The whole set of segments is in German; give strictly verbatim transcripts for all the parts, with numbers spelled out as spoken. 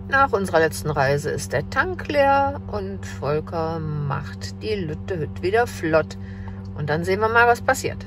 Nach unserer letzten Reise ist der Tank leer und Volker macht die Lütte Hütt wieder flott. Und dann sehen wir mal, was passiert.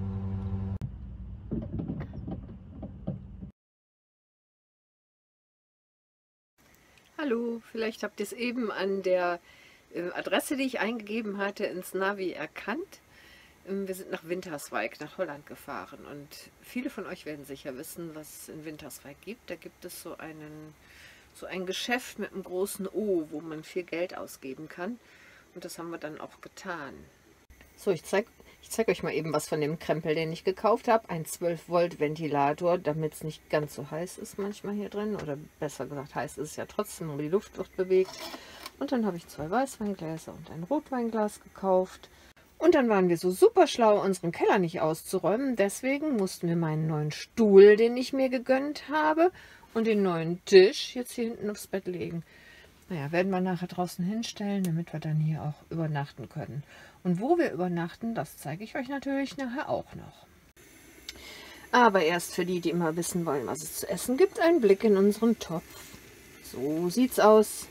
Hallo, vielleicht habt ihr es eben an der äh, Adresse, die ich eingegeben hatte, ins Navi erkannt. Ähm, wir sind nach Winterswijk, nach Holland gefahren und viele von euch werden sicher wissen, was es in Winterswijk gibt. Da gibt es so einen, so ein Geschäft mit einem großen O, wo man viel Geld ausgeben kann und das haben wir dann auch getan. So, ich zeige ich zeig euch mal eben was von dem Krempel, den ich gekauft habe. Ein zwölf Volt Ventilator, damit es nicht ganz so heiß ist manchmal hier drin. Oder besser gesagt, heiß ist es ja trotzdem, aber die Luft wird bewegt. Und dann habe ich zwei Weißweingläser und ein Rotweinglas gekauft. Und dann waren wir so super schlau, unseren Keller nicht auszuräumen. Deswegen mussten wir meinen neuen Stuhl, den ich mir gegönnt habe, und den neuen Tisch jetzt hier hinten aufs Bett legen. Naja, werden wir nachher draußen hinstellen, damit wir dann hier auch übernachten können. Und wo wir übernachten, das zeige ich euch natürlich nachher auch noch. Aber erst für die, die immer wissen wollen, was es zu essen gibt, ein Blick in unseren Topf. So sieht's aus.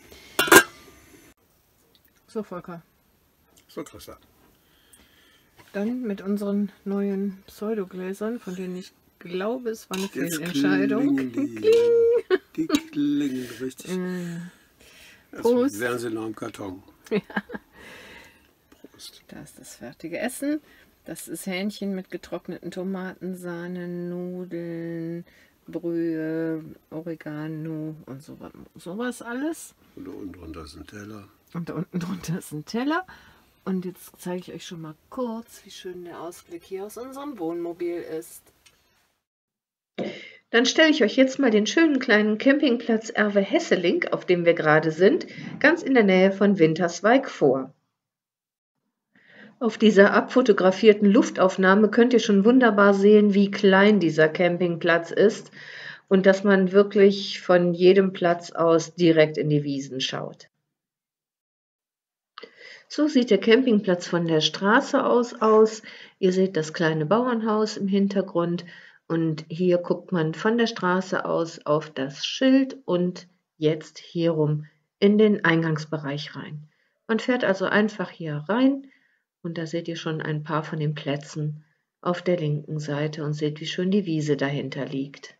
So, Volker. So, Christa. Dann mit unseren neuen Pseudogläsern, von denen ich glaube, es war eine Fehlentscheidung. Die klingen richtig. Mm. Prost. Wären sie noch im Karton. Ja. Prost. Da ist das fertige Essen. Das ist Hähnchen mit getrockneten Tomaten, Sahne, Nudeln, Brühe, Oregano und sowas, sowas alles. Und da unten drunter ist ein Teller. Und da unten drunter ist ein Teller. Und jetzt zeige ich euch schon mal kurz, wie schön der Ausblick hier aus unserem Wohnmobil ist. Dann stelle ich euch jetzt mal den schönen kleinen Campingplatz Erve Hesselink, auf dem wir gerade sind, ganz in der Nähe von Winterswijk vor. Auf dieser abfotografierten Luftaufnahme könnt ihr schon wunderbar sehen, wie klein dieser Campingplatz ist und dass man wirklich von jedem Platz aus direkt in die Wiesen schaut. So sieht der Campingplatz von der Straße aus aus. Ihr seht das kleine Bauernhaus im Hintergrund. Und hier guckt man von der Straße aus auf das Schild und jetzt hier rum in den Eingangsbereich rein. Man fährt also einfach hier rein und da seht ihr schon ein paar von den Plätzen auf der linken Seite und seht, wie schön die Wiese dahinter liegt.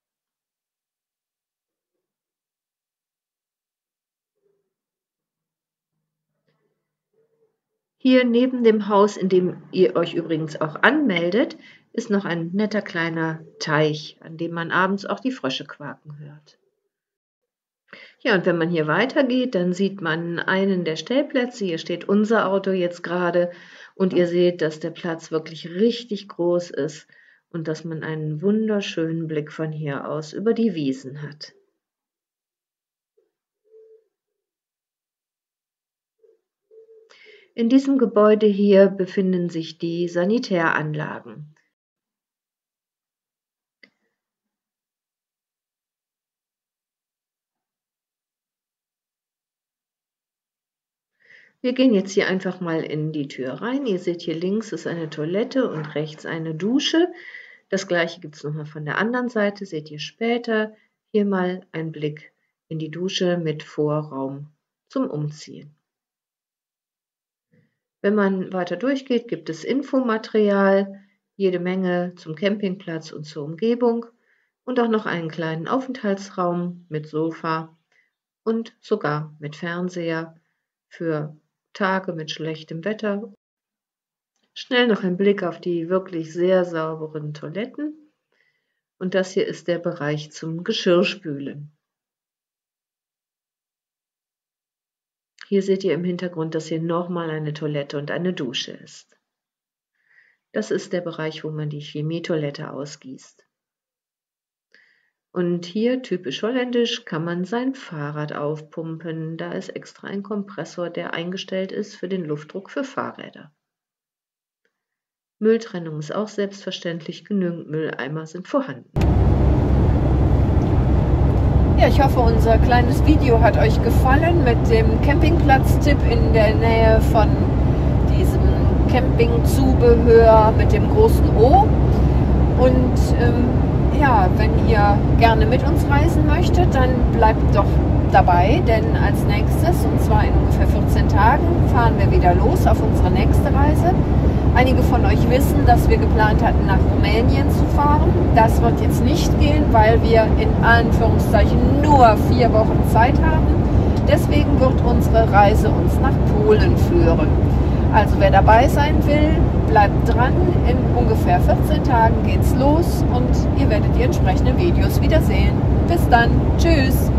Hier neben dem Haus, in dem ihr euch übrigens auch anmeldet, ist noch ein netter kleiner Teich, an dem man abends auch die Frösche quaken hört. Ja, und wenn man hier weitergeht, dann sieht man einen der Stellplätze. Hier steht unser Auto jetzt gerade und ihr seht, dass der Platz wirklich richtig groß ist und dass man einen wunderschönen Blick von hier aus über die Wiesen hat. In diesem Gebäude hier befinden sich die Sanitäranlagen. Wir gehen jetzt hier einfach mal in die Tür rein. Ihr seht, hier links ist eine Toilette und rechts eine Dusche. Das gleiche gibt es nochmal von der anderen Seite, seht ihr später. Hier mal ein Blick in die Dusche mit Vorraum zum Umziehen. Wenn man weiter durchgeht, gibt es Infomaterial, jede Menge zum Campingplatz und zur Umgebung und auch noch einen kleinen Aufenthaltsraum mit Sofa und sogar mit Fernseher für Tage mit schlechtem Wetter. Schnell noch ein Blick auf die wirklich sehr sauberen Toiletten. Und das hier ist der Bereich zum Geschirrspülen. Hier seht ihr im Hintergrund, dass hier nochmal eine Toilette und eine Dusche ist. Das ist der Bereich, wo man die Chemietoilette ausgießt. Und hier, typisch holländisch, kann man sein Fahrrad aufpumpen. Da ist extra ein Kompressor, der eingestellt ist für den Luftdruck für Fahrräder. Mülltrennung ist auch selbstverständlich, genügend Mülleimer sind vorhanden. Ja, ich hoffe, unser kleines Video hat euch gefallen mit dem Campingplatz-Tipp in der Nähe von diesem Campingzubehör mit dem großen O. Und ähm, ja, wenn ihr gerne mit uns reisen möchtet, dann bleibt doch dabei, denn als nächstes, und zwar in ungefähr vierzehn Tagen, fahren wir wieder los auf unsere nächste Reise. Einige von euch wissen, dass wir geplant hatten, nach Rumänien zu fahren. Das wird jetzt nicht gehen, weil wir in Anführungszeichen nur vier Wochen Zeit haben. Deswegen wird unsere Reise uns nach Polen führen. Also wer dabei sein will, bleibt dran. In ungefähr vierzehn Tagen geht's los und ihr werdet die entsprechenden Videos wieder sehen. Bis dann. Tschüss.